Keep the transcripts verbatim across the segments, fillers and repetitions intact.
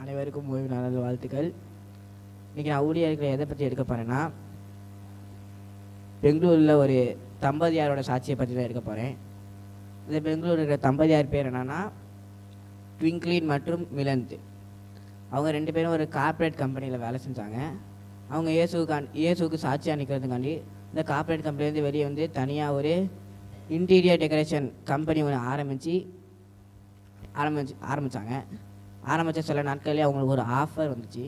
அனைவருக்கும் ஓய்வு நாள் வாழ்த்துக்கள். இன்றைக்கி நான் ஊழியர்களை எதை பற்றி எடுக்க போகிறேன்னா, பெங்களூரில் ஒரு தம்பதியாரோட சாட்சியை பற்றி தான் எடுக்க போகிறேன். இந்த பெங்களூர் இருக்கிற தம்பதியார் பேர் என்னென்னா ட்விங்க்லின் மற்றும் மிலந்த். அவங்க ரெண்டு பேரும் ஒரு கார்ப்பரேட் கம்பெனியில் வேலை செஞ்சாங்க. அவங்க இயேசுக்கான் இயேசுக்கு சாட்சியாக நிற்கிறதுக்காண்டி இந்த கார்ப்பரேட் கம்பெனிலேருந்து வெளியே வந்து தனியாக ஒரு இன்டீரியர் டெக்கரேஷன் கம்பெனி ஒன்று ஆரம்பித்து ஆரம்பிச்சு ஆரம்பித்தாங்க. ஆரம்பித்த சில நாட்கள்லேயே அவங்களுக்கு ஒரு ஆஃபர் வந்துச்சு.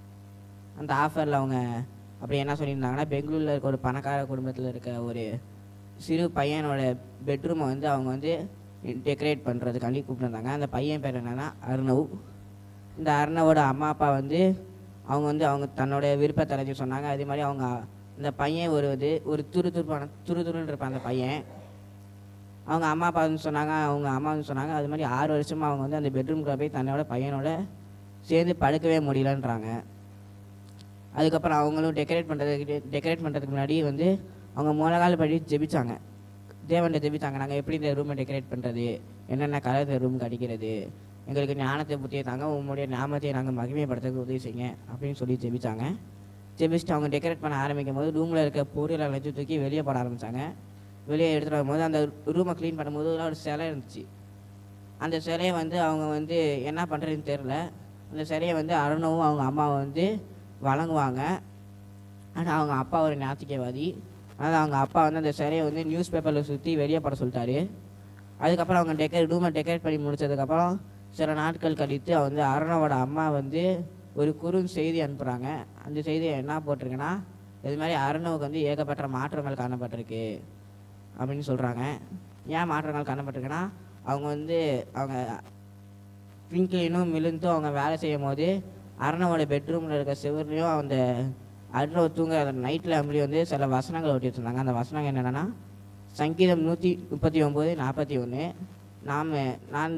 அந்த ஆஃபரில் அவங்க அப்படி என்ன சொல்லியிருந்தாங்கன்னா, பெங்களூரில் இருக்க ஒரு பணக்கார குடும்பத்தில் இருக்க ஒரு சிறு பையனோட பெட்ரூமை வந்து அவங்க வந்து டெக்கரேட் பண்ணுறதுக்காண்டி கூப்பிட்டுருந்தாங்க. அந்த பையன் பேர் என்னென்னா அர்ணவ். இந்த அர்ணவோட அம்மா அப்பா வந்து அவங்க வந்து அவங்க தன்னோட விருப்பத்தை அடைஞ்சி சொன்னாங்க. அதே மாதிரி அவங்க இந்த பையன் ஒரு இது ஒரு துரு துருப்பான துரு துருன்னு இருப்பான் அந்த பையன். அவங்க அம்மா அப்பா வந்து சொன்னாங்க, அவங்க அம்மா வந்து சொன்னாங்க, அது மாதிரி ஆறு வருஷமாக அவங்க வந்து அந்த பெட்ரூம்குள்ளே போய் தன்னோட பையனோட சேர்ந்து படுக்கவே முடியலன்றாங்க. அதுக்கப்புறம் அவங்களும் டெக்கரேட் பண்ணுறதுக்கு டெக்கரேட் பண்ணுறதுக்கு முன்னாடி வந்து அவங்க முழங்கால் படி ஜெபிச்சாங்க. தேவன்கிட்ட ஜெபிச்சாங்க, நாங்கள் எப்படி இந்த ரூமை டெக்கரேட் பண்ணுறது, என்னென்ன கலர் இந்த ரூமுக்கு அடிக்கிறது, எங்களுக்கு ஞானத்தை புத்தியை தாங்க, உங்களுடைய நாமத்தை நாங்கள் மகிமைப்படுத்துறதுக்கு உதவி செய்யுங்க அப்படின்னு சொல்லி ஜெபிச்சாங்க. ஜெபிச்சுட்டு அவங்க டெக்கரேட் பண்ண ஆரம்பிக்கும் போது ரூமில் இருக்க பொருளை நினச்சி தூக்கி வெளியே போட ஆரம்பித்தாங்க. வெளியே எடுத்துகிட்டு வரும்போது அந்த ரூமை க்ளீன் பண்ணும்போது ஒரு சிலை இருந்துச்சு. அந்த சிலையை வந்து அவங்க வந்து என்ன பண்ணுறதுன்னு தெரில. அந்த சிலையை வந்து அருணவும் அவங்க அம்மாவை வந்து வழங்குவாங்க. ஆனால் அவங்க அப்பா ஒரு ஞாத்திகவாதி. அதனால் அவங்க அப்பா வந்து அந்த சிலையை வந்து நியூஸ் பேப்பரில் சுற்றி வெளியே போட சொல்லிட்டாரு. அதுக்கப்புறம் அவங்க டெக்கரேட் ரூமை டெக்கரேட் பண்ணி முடித்ததுக்கப்புறம் சில நாட்கள் கழித்து வந்து அருணவோட அம்மா வந்து ஒரு குறும் செய்தி அனுப்புகிறாங்க. அந்த செய்தியை என்ன போட்டிருக்குன்னா, இது மாதிரி அருணவுக்கு வந்து ஏகப்பட்ட மாற்றங்கள் காணப்பட்டிருக்கு அப்படின்னு சொல்கிறாங்க. ஏன் மாற்றங்கள் காணப்பட்டிருக்குன்னா, அவங்க வந்து அவங்க ட்விங்க்லினும் மிலந்தும் அவங்க வேலை செய்யும் போது அருணவோட பெட்ரூமில் இருக்க சிவர்லையும் அந்த அருணவை தூங்க அந்த நைட் லேம்ப்லேயும் வந்து சில வசனங்கள் ஒட்டி வச்சுருந்தாங்க. அந்த வசனங்கள் என்னென்னா, சங்கீதம் நூற்றி முப்பத்தி ஒம்பது நாற்பத்தி ஒன்று நாம் நான்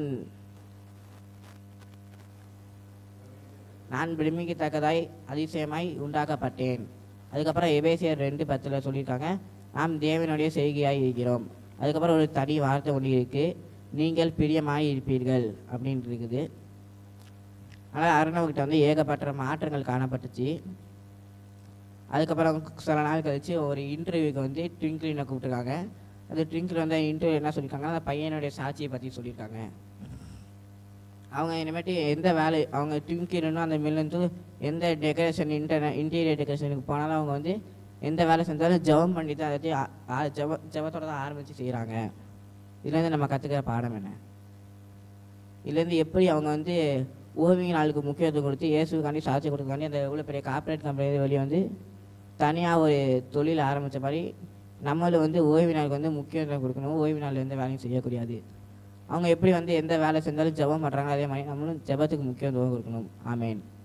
நான் பிரமிக்கத்தக்கதாய் அதிசயமாய் உண்டாக்கப்பட்டேன். அதுக்கப்புறம் எபேசியர் ரெண்டு பத்தில் சொல்லியிருக்காங்க, நாம் தேவனுடைய செய்கையாக இருக்கிறோம். அதுக்கப்புறம் ஒரு தனி வார்த்தை ஒன்று இருக்குது, நீங்கள் பிரியமாய் இருப்பீர்கள் அப்படின்ட்டு இருக்குது. அதனால் அருணவுக்கிட்ட வந்து ஏகப்பட்ட மாற்றங்கள் காணப்பட்டுச்சு. அதுக்கப்புறம் சில நாள் கழித்து ஒரு இன்டர்வியூக்கு வந்து ட்விங்க்லினை கூப்பிட்டுருக்காங்க. அந்த ட்விங்க்லின் வந்து இன்டர்வியூ என்ன சொல்லியிருக்காங்கன்னா, அந்த பையனுடைய சாட்சியை பற்றி சொல்லியிருக்காங்க. அவங்க இனிமேட்டு எந்த வேலை அவங்க ட்விங்க்லினும் அந்த மில்லந்து எந்த டெக்கரேஷன் இன்டர்நெட் இன்டீரியர் டெக்கரேஷனுக்கு போனாலும் அவங்க வந்து எந்த வேலை செஞ்சாலும் ஜெபம் பண்ணி தான் அதை ஜெப ஜெபத்தோட தான் ஆரம்பித்து செய்கிறாங்க. இதுலேருந்து நம்ம கற்றுக்கிற பாடம் என்ன? இதுலேருந்து எப்படி அவங்க வந்து ஓவிய நாளுக்கு முக்கியத்துவம் கொடுத்து இயேசுக்காண்டி சாட்சி கொடுக்காண்டி அந்த இவ்வளோ பெரிய கார்ப்பரேட் கம்பெனி வெளியே வந்து தனியாக ஒரு தொழில் ஆரம்பித்த மாதிரி நம்மளும் வந்து ஓய்வு நாளுக்கு வந்து முக்கியத்துவம் கொடுக்கணும். ஓய்வு நாள் எந்த வேலையும் செய்யக்கூடாது. அவங்க எப்படி வந்து எந்த வேலை செஞ்சாலும் ஜெபம் பண்ணுறாங்க, அதே மாதிரி நம்மளும் ஜெபத்துக்கு முக்கியத்துவம் கொடுக்கணும். ஆமேன்.